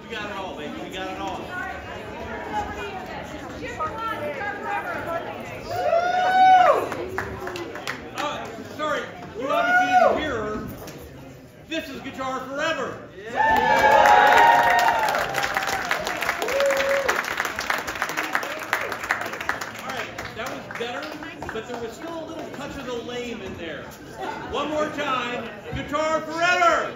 We got it all, baby. We got it all. Sorry, you obviously didn't hear her. This is Guitar Forever. All right, that was better, but there was still a little touch of the lame in there. One more time, Guitar Forever.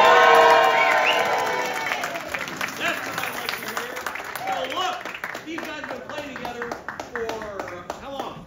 That's what I like to hear. So look, these guys have been playing together for how long?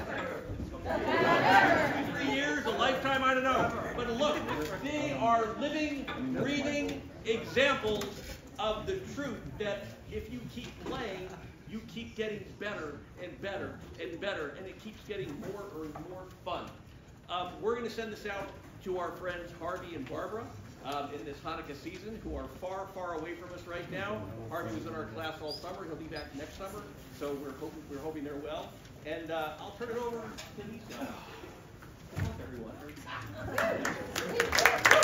3 years, a lifetime, I don't know. But look, they are living, breathing examples of the truth that if you keep playing, you keep getting better and better and better, and it keeps getting more and more fun. We're going to send this out to our friends Harvey and Barbara in this Hanukkah season, who are far, far away from us right now. Harvey was in our class all summer. He'll be back next summer, so we're hoping they're well. And I'll turn it over to these guys. Good luck, everyone.